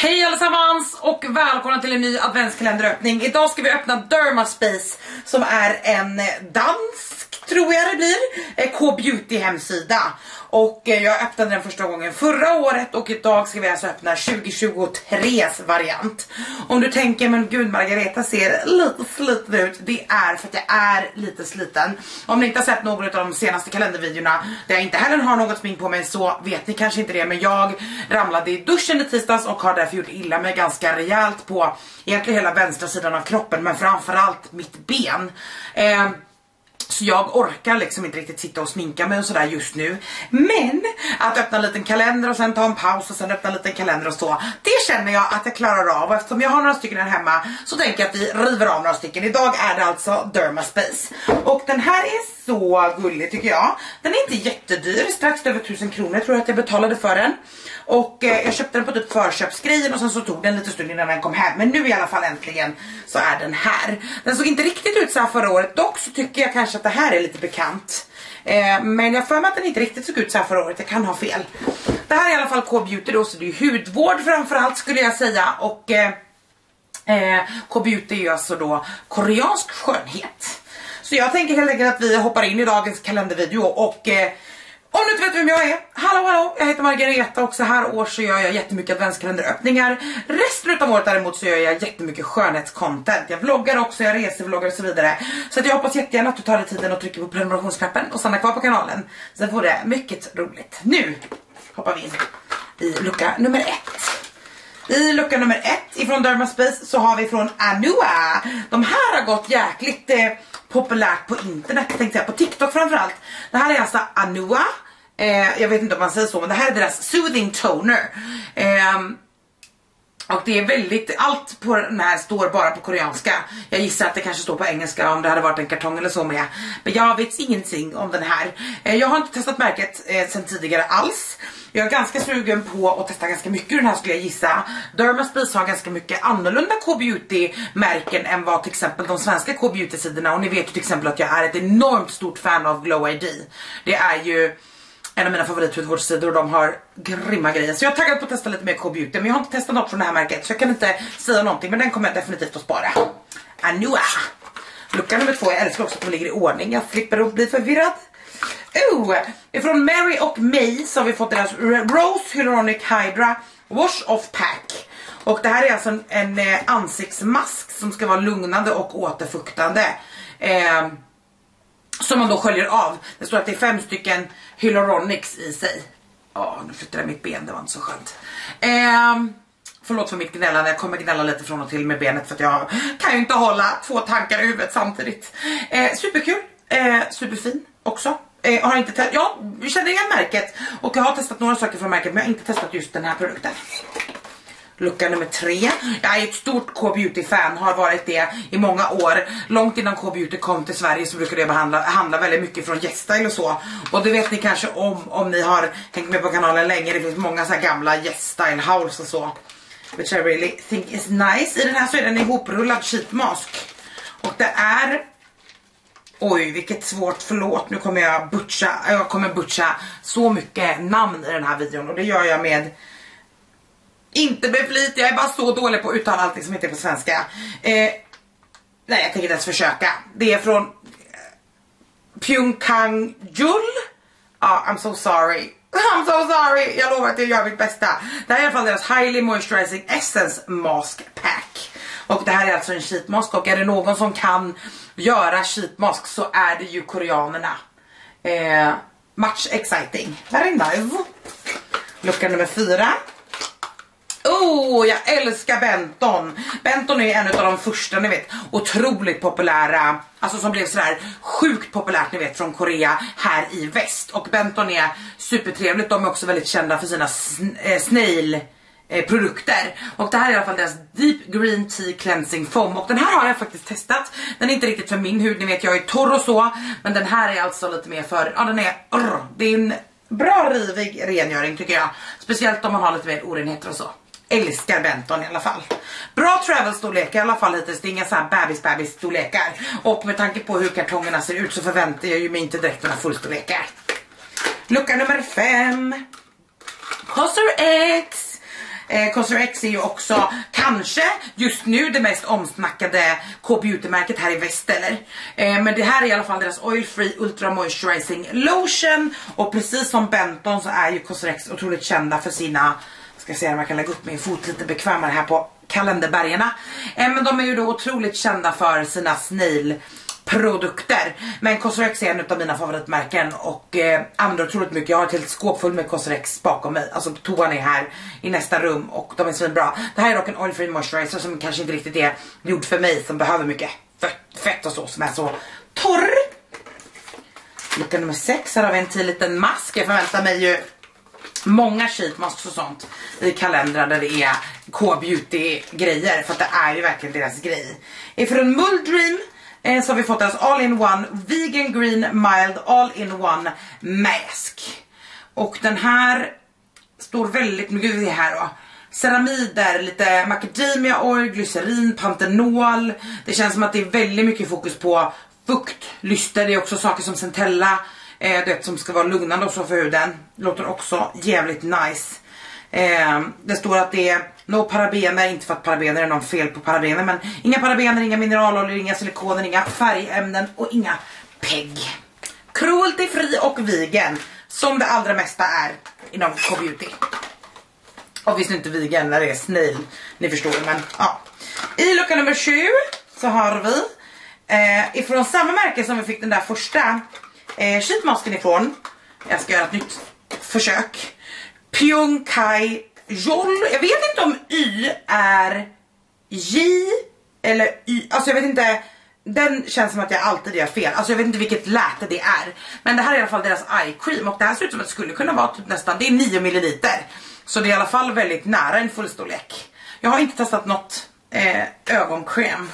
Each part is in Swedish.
Hej allesammans och välkomna till en ny adventskalenderöppning. Idag ska vi öppna Dermaspace som är en dansk, tror jag det blir, K-beauty hemsida. Och jag öppnade den första gången förra året och idag ska vi alltså öppna 2023s variant. Om du tänker, men gud, Margareta ser lite sliten ut. Det är för att jag är lite sliten. Om ni inte har sett någon av de senaste kalendervideorna där jag inte heller har något smink på mig, så vet ni kanske inte det. Men jag ramlade i duschen i tisdags och har därför gjort illa mig ganska rejält på egentligen hela vänstra sidan av kroppen, men framförallt mitt ben. Så jag orkar liksom inte riktigt sitta och sminka mig och sådär just nu. Men att öppna en liten kalender och sen ta en paus och sen öppna en liten kalender och så, det känner jag att jag klarar av. Och eftersom jag har några stycken här hemma så tänker jag att vi river av några stycken. Idag är det alltså Dermaspace. Och den här är så gullig tycker jag. Den är inte jättedyr, strax över 1000 kronor tror jag att jag betalade för den. Och jag köpte den på typ förköpsgrejen och sen så tog den lite stund innan den kom hem. Men nu i alla fall äntligen så är den här. Den såg inte riktigt ut så här förra året. Dock så tycker jag kanske att det här är lite bekant. Men jag får med att den inte riktigt såg ut så här förra året. Jag kan ha fel. Det här är i alla fall K-beauty då, så det är hudvård framförallt skulle jag säga. Och K-beauty är ju alltså då koreansk skönhet. Så jag tänker helt enkelt att vi hoppar in i dagens kalendervideo och om du inte vet vem jag är, hallå, jag heter Margareta och så här år så gör jag jättemycket adventskalenderöppningar. Resten av året däremot så gör jag jättemycket skönhetscontent. Jag vloggar också, jag resevloggar och så vidare. Så att jag hoppas jättegärna att du tar dig tiden och trycker på prenumerationsknappen och stannar kvar på kanalen. Sen får det mycket roligt. Nu hoppar vi in i lucka nummer 1. I lucka nummer 1 ifrån Dermaspace så har vi från Anua. De här har gått jäkligt populärt på internet, tänkte jag, på TikTok framförallt. Det här är alltså Anua. Jag vet inte om man säger så, men det här är deras Soothing Toner. Och det är väldigt, allt på den här står bara på koreanska. Jag gissar att det kanske står på engelska om det hade varit en kartong eller så med. Men jag vet ingenting om den här. Jag har inte testat märket sedan tidigare alls. Jag är ganska sugen på att testa ganska mycket den här skulle jag gissa. Dermaspace har ganska mycket annorlunda K-beauty-märken än vad till exempel de svenska K-beauty-sidorna. Och ni vet ju till exempel att jag är ett enormt stort fan av Glow ID. Det är ju en av mina favorithudvårdssidor och de har grymma grejer. Så jag är taggad på att testa lite mer K-beauty. Men jag har inte testat något från det här märket så jag kan inte säga någonting. Men den kommer jag definitivt att spara. Anua. Lucka nummer 2. Jag älskar också att de ligger i ordning. Jag slipper att bli förvirrad. Ifrån Mary och May så har vi fått deras Rose Hyaluronic Hydra Wash Off Pack. Och det här är alltså en ansiktsmask som ska vara lugnande och återfuktande. Som man då sköljer av. Det står att det är 5 stycken hyaluronics i sig. Nu flyttar jag mitt ben, det var inte så skönt. Förlåt för mitt gnällande, jag kommer gnälla lite från och till med benet för att jag kan ju inte hålla 2 tankar i huvudet samtidigt. Superkul, superfin också. Har inte jag känner igen märket och jag har testat några saker från märket men jag har inte testat just den här produkten. Lucka nummer 3. Jag är ett stort K-beauty-fan, har varit det i många år. Långt innan K-beauty kom till Sverige så brukade jag handla väldigt mycket från YesStyle och så. Och det vet ni kanske om ni har hängt med på kanalen länge. Det finns många så här gamla YesStyle hauls och så. Which I really think is nice. I den här så är den ihoprullad sheetmask. Och det är... Oj, vilket svårt, förlåt. Nu kommer jag butcha så mycket namn i den här videon. Och det gör jag med... Inte med flit, jag är bara så dålig på att uttala allting som inte är på svenska. Nej, jag tänker inte ens försöka. Det är från Pyeongchang-jul. I'm so sorry. I'm so sorry. Jag lovar att jag gör mitt bästa. Det här är i alla fall deras Highly Moisturizing Essence Mask Pack. Och det här är alltså en sheetmask. Och är det någon som kan göra sheetmask så är det ju koreanerna. Much exciting. Very nice. Lucka nummer 4. Jag älskar Benton. Benton är en av de första, ni vet, otroligt populära, alltså som blev sådär sjukt populärt, ni vet, från Korea här i väst. Och Benton är supertrevligt, de är också väldigt kända för sina snail produkter. Och det här är i alla fall deras Deep Green Tea Cleansing Foam. Och den här har jag faktiskt testat. Den är inte riktigt för min hud, ni vet jag är torr och så. Men den här är alltså lite mer för, det är en bra rivig rengöring tycker jag. Speciellt om man har lite mer orenheter och så. Älskar Benton i alla fall. Bra travel-storlekar i alla fall hittills. Det är inga så här bebis-storlekar. Och med tanke på hur kartongerna ser ut så förväntar jag ju mig inte direkt några fullstorlekar. Lucka nummer 5. Cosrx. CosRX är ju också kanske just nu det mest omsnackade K-beauty-märket här i väst, eller? Men det här är i alla fall deras Oil Free Ultra Moisturizing Lotion. Och precis som Benton så är ju CosRX otroligt kända för sina... Ska se om jag kan lägga upp min fot lite bekvämare här på kalenderbergarna. Men de är ju då otroligt kända för sina snail-produkter. Men CosRX är en av mina favoritmärken och använder otroligt mycket. Jag har ett helt skåp full med CosRX bakom mig. Alltså toan är här i nästa rum och de är så bra. Det här är dock en Oil Free Moisturizer som kanske inte riktigt är gjord för mig som behöver mycket fett och så, som är så torr. Lucka nummer 6, här har vi en till liten mask. Jag förväntar mig ju många sheet masks och sånt i kalendrar där det är K-beauty grejer, för att det är ju verkligen deras grej. Ifrån Muldream så har vi fått deras all-in-one vegan green mild all-in-one mask. Och den här står väldigt mycket här då. Ceramider, lite macadamia oil, glycerin, pantenol. Det känns som att det är väldigt mycket fokus på fukt, lyster. Det är också saker som centella, det som ska vara lugnande också för huden. Låter också jävligt nice. Det står att det är no parabener, inte för att parabener är någon fel på parabener, men inga parabener, inga mineraloljor, inga silikoner, inga färgämnen och inga PEG. Cruelty free och vegan, som det allra mesta är inom K-beauty. Och visst inte vegan när det är snail, ni förstår, men ja. I lucka nummer 7 så har vi ifrån samma märke som vi fick den där första sheetmasken ifrån. Jag ska göra ett nytt försök. Pyongkai Jol. Jag vet inte om Y är J eller Y. Alltså jag vet inte. Den känns som att jag alltid gör fel. Alltså jag vet inte vilket läte det är. Men det här är i alla fall deras eye cream. Och det här ser ut som att det skulle kunna vara typ nästan, det är 9 milliliter. Så det är i alla fall väldigt nära en fullstorlek. Jag har inte testat något ögonkräm.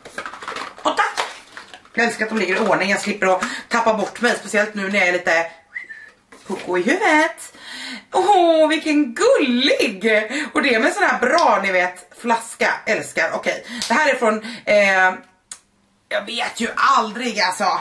8. Jag älskar att de ligger i ordning. Jag slipper att tappa bort mig. Speciellt nu när jag är lite koko i huvudet. Åh, vilken gullig! Och det är med sån här bra, ni vet, flaska. Älskar, okej. Det här är från, jag vet ju aldrig alltså.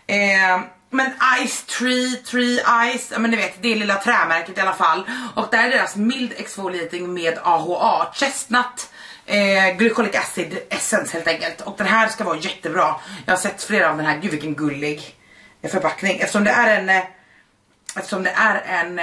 Men Ice Tree Ice, men ni vet, det är lilla trämärket i alla fall. Och där är deras mild exfoliating med AHA, chestnut glycolic acid essence helt enkelt. Och den här ska vara jättebra. Jag har sett flera av den här, gud vilken gullig förpackning. Eftersom det är en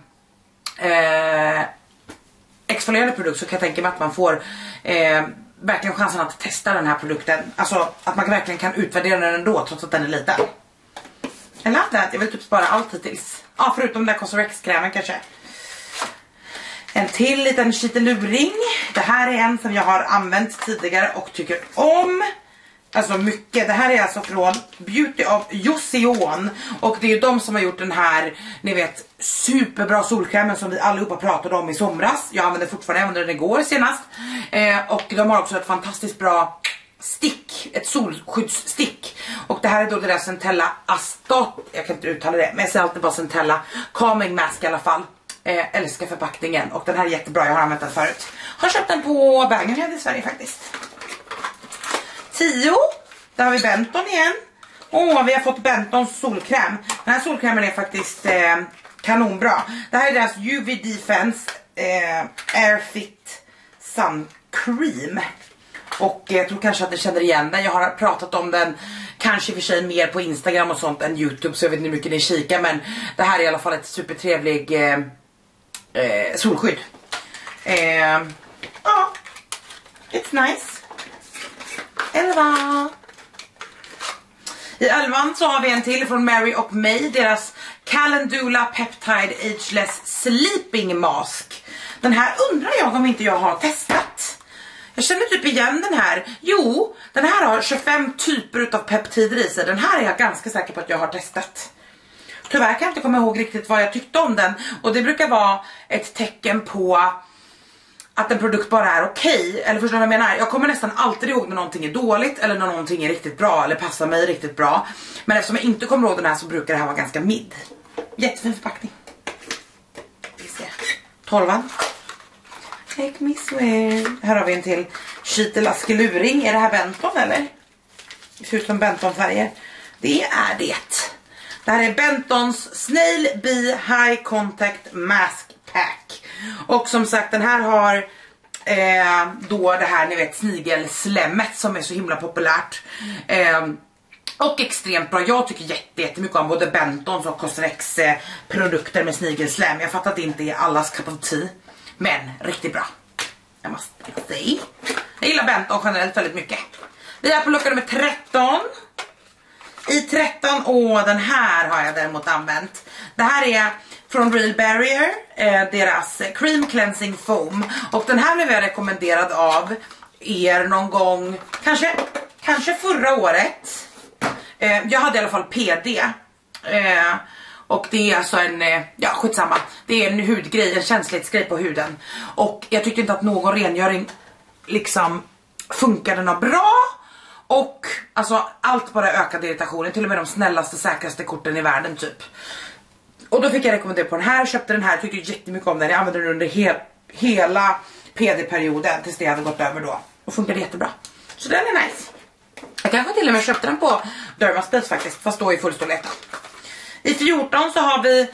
exfolierande produkt så kan jag tänka mig att man får verkligen chansen att testa den här produkten. Alltså att man verkligen kan utvärdera den ändå trots att den är liten. Jag love that. Jag vill typ spara allt hittills. Ja, förutom den där CosRX-krämen kanske. En till liten kitteluring. Det här är en som jag har använt tidigare och tycker om. Alltså mycket. Det här är alltså från Beauty of Joseon. Och det är ju de som har gjort den här, ni vet, superbra solkrämen som vi allihopa pratade om i somras. Jag använde fortfarande, jag använde den igår senast. Och de har också ett fantastiskt bra stick, ett solskyddsstick. Och det här är då det där Centella Astat, jag kan inte uttala det, men jag säger alltid bara Centella Calming Mask i alla fall. Älskar förpackningen och den här är jättebra, jag har använt den förut. Har köpt den på Bang & Head i Sverige faktiskt. 10, där har vi Benton igen. Vi har fått Bentons solkräm. Den här solkrämen är faktiskt kanonbra. Det här är deras UV Defense Airfit Sun Cream. Och jag tror kanske att ni känner igen den. Jag har pratat om den kanske i och för sig mer på Instagram och sånt än YouTube, så jag vet inte hur mycket ni kikar. Men det här är i alla fall ett supertrevlig solskydd. Ja, it's nice. 11. I 11 så har vi en till från Mary och May. Deras Calendula Peptide Ageless Sleeping Mask. Den här undrar jag om inte jag har testat. Jag känner typ igen den här. Jo, den här har 25 typer av peptider i sig. Den här är jag ganska säker på att jag har testat. Tyvärr kan jag inte komma ihåg riktigt vad jag tyckte om den. Och det brukar vara ett tecken på att en produkt bara är okej. Eller förstår du vad jag menar? Jag kommer nästan alltid ihåg när någonting är dåligt eller när någonting är riktigt bra eller passar mig riktigt bra. Men eftersom jag inte kommer ihåg den här så brukar det här vara ganska mid. Jättefin förpackning. Vi ser. 12. Take me swear. Här har vi en till kittelaskeluring. Är det här Benton eller? Det ser ut som Benton-färger. Det är det. Det här är Bentons Snail Bee High Contact Mask Pack. Och som sagt, den här har då det här, ni vet, snigelslemmet som är så himla populärt. Och extremt bra. Jag tycker jättemycket om både Bentons och Cosrx produkter med snigelslem. Jag fattar att det inte är allas cup of tea, men riktigt bra. Jag måste säga. Jag gillar Benton generellt väldigt mycket. Vi är på lucka nummer 13. I 13, den här har jag däremot använt. Det här är från Real Barrier, deras Cream Cleansing Foam. Och den här blev jag rekommenderad av er någon gång, kanske förra året. Jag hade i alla fall PD. Och det är alltså skitsamma. Det är en hudgrej, en känslighetsgrej på huden. Och jag tyckte inte att någon rengöring liksom funkade något bra. Och alltså allt bara ökade irritationen. Till och med de snällaste, säkraste korten i världen typ. Och då fick jag rekommendera på den här. Köpte den här, tyckte jättemycket om den. Jag använde den under hela PD-perioden tills det hade gått över då. Och funkade jättebra. Så den är nice. Jag kanske till och med köpte den på Dermaspace faktiskt, fast då i fullstorlek. I 14 så har vi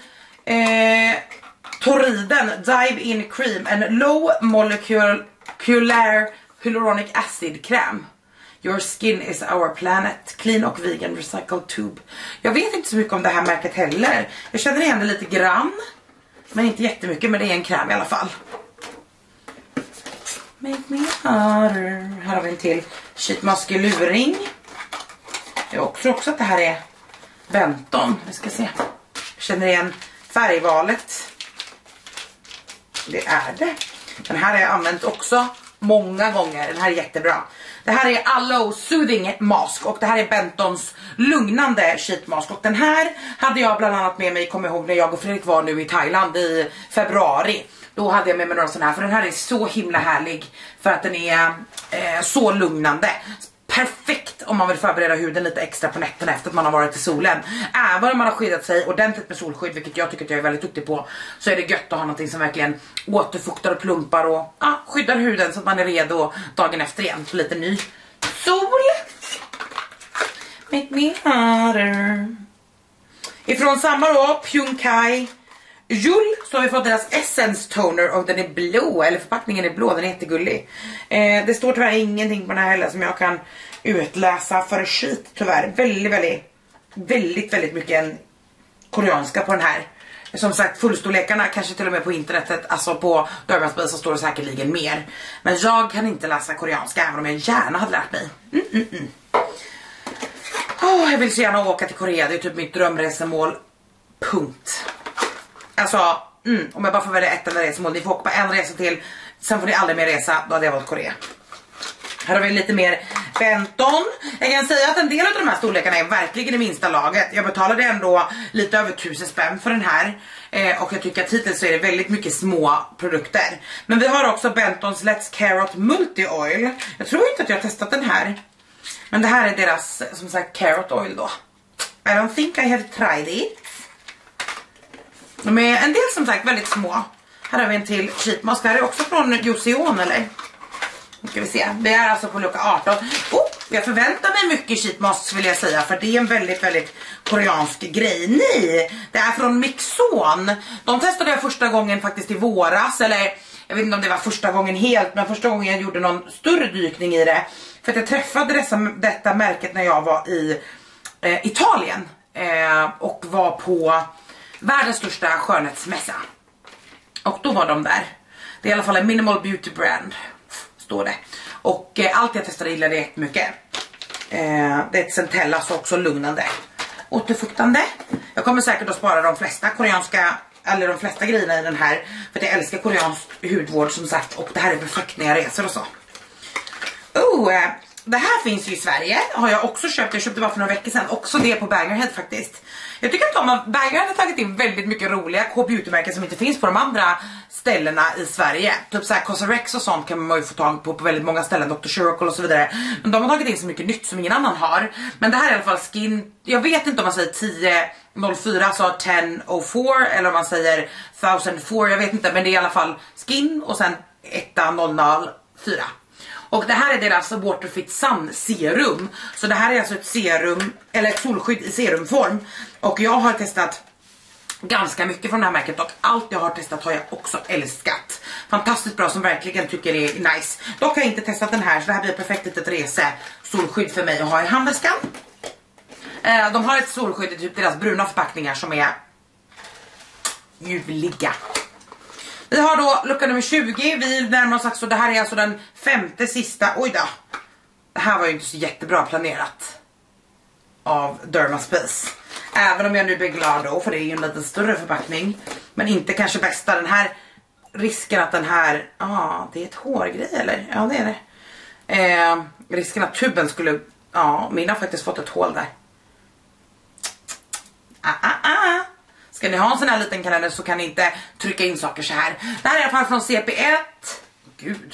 Torriden Dive In Cream, en low molecular hyaluronic acid kräm. Your skin is our planet. Clean och vegan recycled tube. Jag vet inte så mycket om det här märket heller. Jag känner igen det lite grann, men inte jättemycket, men det är en kräm i alla fall. Make me harder. Här har vi en till sheet mask luring. Jag tror också att det här är Benton. Vi ska se. Jag känner igen färgvalet. Det är det. Den här har jag använt också många gånger. Den här är jättebra. Det här är Aloe Soothing Mask. Och det här är Bentons lugnande sheet mask. Och den här hade jag bland annat med mig, kommer ihåg när jag och Fredrik var nu i Thailand i februari. Då hade jag med mig några sådana här, för den här är så himla härlig. För att den är så lugnande. Perfekt om man vill förbereda huden lite extra på nätterna efter att man har varit i solen. Även om man har skyddat sig ordentligt med solskydd, vilket jag tycker att jag är väldigt duktig på, så är det gött att ha någonting som verkligen återfuktar och plumpar och skyddar huden så att man är redo dagen efter igen. Så lite ny sol. Make me harder. Ifrån samma då, Pyunkai Jull, så har vi fått deras Essence Toner och den är blå, eller förpackningen är blå, den är jättegullig. Det står tyvärr ingenting på den här heller som jag kan utläsa för skit tyvärr. Väldigt mycket en koreanska på den här. Som sagt, fullstorlekarna kanske till och med på internetet, alltså på Dermaspace så står det säkerligen mer. Men jag kan inte läsa koreanska även om jag gärna hade lärt mig. Jag vill så gärna åka till Korea, det är typ mitt drömresemål. Punkt. Alltså, om jag bara får välja ett enda resemål, ni får åka på en resa till, sen får ni aldrig mer resa, då hade jag valt Korea. Här har vi lite mer Benton. Jag kan säga att en del av de här storlekarna är verkligen i minsta laget. Jag betalade ändå lite över 1000 spänn för den här. Och jag tycker att hittills så är det väldigt mycket små produkter. Men vi har också Bentons Let's Carrot Multi Oil. Jag tror inte att jag har testat den här. Men det här är deras, som sagt, Carrot Oil då. I don't think I have tried it. De är en del som sagt väldigt små. Här har vi en till sheet mask. Det här är också från Joseon, eller? Nu ska vi se. Det är alltså på lucka 18. Jag förväntar mig mycket sheet masks vill jag säga. För det är en väldigt koreansk grej. Nej, det är från Mixon. De testade jag första gången faktiskt i våras. Eller jag vet inte om det var första gången helt. Men första gången jag gjorde någon större dykning i det. För att jag träffade detta märket när jag var i Italien. Och var på världens största skönhetsmässa. Och då var de där. Det är i alla fall en minimal beauty brand, står det. Och allt jag testade gillade jättemycket. Det är ett Centella, så också lugnande. Återfuktande. Jag kommer säkert att spara de flesta koreanska, eller de flesta grejerna i den här. För att jag älskar koreansk hudvård som sagt. Och det här är perfekt när jag reser och så. Det här finns ju i Sverige. Har jag också köpt. Jag köpte bara för några veckor sedan. Också det på Bangerhead faktiskt. Jag tycker att Bangerhead har tagit in väldigt mycket roliga K-beauty-märken som inte finns på de andra ställena i Sverige. Typ såhär Cosrx och sånt kan man ju få tag på väldigt många ställen. Dr. Shirokol och så vidare. Men de har tagit in så mycket nytt som ingen annan har. Men det här är i alla fall skin. Jag vet inte om man säger 1004, alltså 1004. Eller om man säger 1004. Jag vet inte, men det är i alla fall skin och sen 1004. Och det här är deras Waterfit Sun serum. Så det här är alltså ett serum, eller ett solskydd i serumform. Och jag har testat ganska mycket från det här märket och allt jag har testat har jag också älskat. Fantastiskt bra som verkligen tycker det är nice. Dock har jag inte testat den här så det här blir perfekt litet solskydd för mig att ha i handväskan. De har ett solskydd i typ deras bruna förpackningar som är ljuvliga. Vi har då lucka nummer 20. Vi närmar oss alltså, det här är alltså den 5:e sista. Oj då. Det här var ju inte så jättebra planerat av Dermaspace. Även om jag nu blir glad då, för det är ju en lite större förpackning. Men inte kanske bästa. Den här risken att den här, det är ett hårgrej eller? Ja det är det. Risken att tuben skulle, min har faktiskt fått ett hål där. Ska ni ha en sån här liten kalender så kan ni inte trycka in saker så här. Det här är i alla fall från CP1. Gud,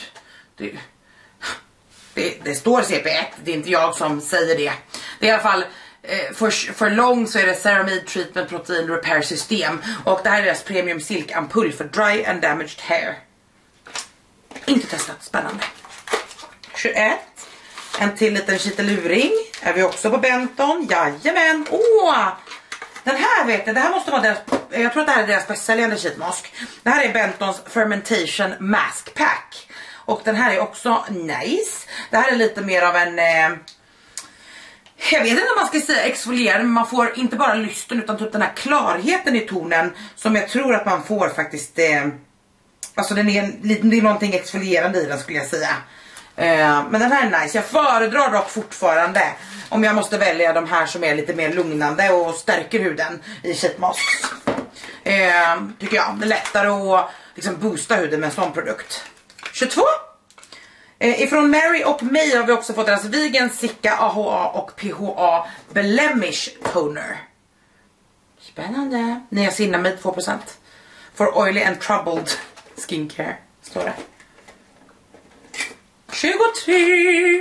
det står CP1, det är inte jag som säger det. Det är i alla fall för lång så är det Ceramide Treatment Protein Repair System. Och det här är deras premium silk ampull för dry and damaged hair. Inte testat, spännande. 21. En till liten kitteluring. Är vi också på Benton? Jajamän. Den här vet jag, det här måste vara deras, jag tror att det här är deras bästsäljande sheetmask. Det här är Bentons Fermentation Mask Pack. Och den här är också nice. Det här är lite mer av en, jag vet inte om man ska säga exfolierande, men man får inte bara lysten utan typ den här klarheten i tonen som jag tror att man får faktiskt, alltså det är någonting exfolierande i den skulle jag säga. Men den här är nice. Jag föredrar dock fortfarande om jag måste välja de här som är lite mer lugnande och stärker huden i sheetmasks. Tycker jag. Det är lättare att liksom boosta huden med en sån produkt. 22. Ifrån Mary och May har vi också fått deras Vegan Sicka AHA och PHA Blemish Toner. Spännande. Niacinamide 2%. For oily and troubled skincare. Står det. 23.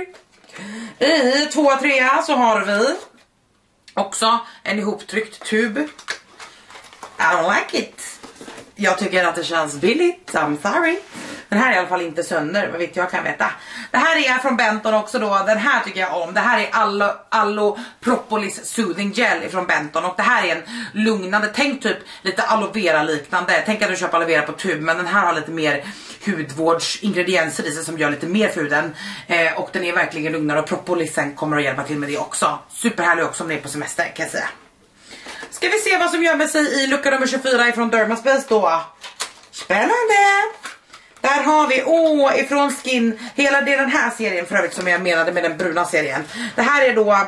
I 2-3 så har vi också en ihoptryckt tub. I don't like it. Jag tycker att det känns billigt. I'm sorry. Den här är i alla fall inte sönder, vad vet jag kan veta. Det här är från Benton också då. Den här tycker jag om. Det här är Aloe Propolis Soothing Gel från Benton. Och det här är en lugnande, tänk typ lite aloe vera liknande. Tänk att du köper aloe vera på tub, men den här har lite mer hudvårdsingredienser i sig som gör lite mer för huden. Och den är verkligen lugnare och propolisen kommer att hjälpa till med det också. Superhärlig också om ni är på semester kan jag säga. Ska vi se vad som gömmer sig i lucka nummer 24 ifrån Dermaspace då. Spännande! Där har vi, ifrån Skin, hela det är den här serien för övrigt som jag menade med den bruna serien. Det här är då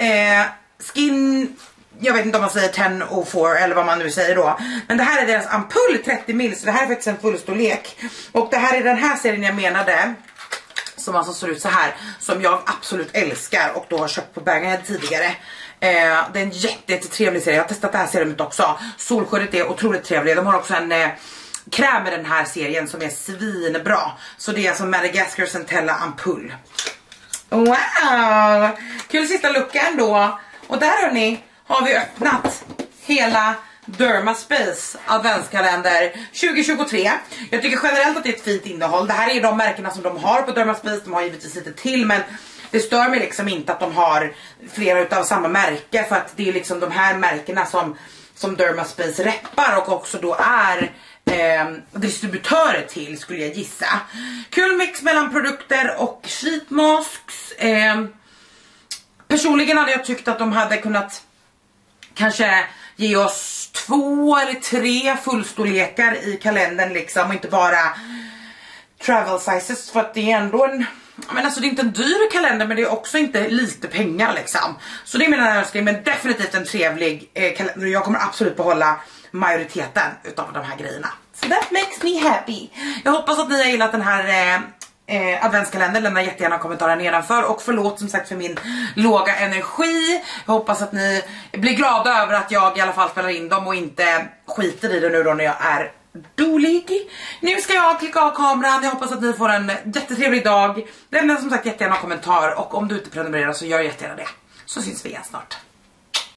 Skin, jag vet inte om man säger 1004 eller vad man nu säger då. Men det här är deras ampull 30 ml, så det här är faktiskt en fullstorlek. Och det här är den här serien jag menade, som alltså ser ut så här, som jag absolut älskar och då har köpt på Bang Ahead tidigare. Det är en jättetrevlig serie, jag har testat det här seriet också. Solskyddet är otroligt trevligt, de har också en kräm i den här serien som är svinbra. Så det är alltså Madagascar Centella ampull. Wow! Kul sista luckan då. Och där hörni, har vi öppnat hela Dermaspace adventskalender 2023. Jag tycker generellt att det är ett fint innehåll. Det här är de märkena som de har på Dermaspace. De har givetvis lite till, men det stör mig liksom inte att de har flera utav samma märke. För att det är liksom de här märkena som Dermaspace reppar och också då är distributörer till, skulle jag gissa. Kul mix mellan produkter och sheetmasks. Personligen hade jag tyckt att de hade kunnat kanske ge oss 2 eller 3 fullstorlekar i kalendern liksom, och inte bara travel sizes, för att det är ändå en, men alltså det är inte en dyr kalender, men det är också inte lite pengar liksom. Så det är mina önskningar, men definitivt en trevlig kalender. Jag kommer absolut behålla majoriteten utav de här grejerna. So that makes me happy. Jag hoppas att ni har gillat den här adventskalender. Lämna jättegärna kommentarer nedanför. Och förlåt som sagt för min låga energi. Jag hoppas att ni blir glada över att jag i alla fall spelar in dem och inte skiter i det nu då när jag är dålig. Nu ska jag klicka av kameran. Jag hoppas att ni får en jättetrevlig dag. Lämna som sagt jättegärna kommentar. Och om du inte prenumererar så gör jättegärna det. Så syns vi igen snart.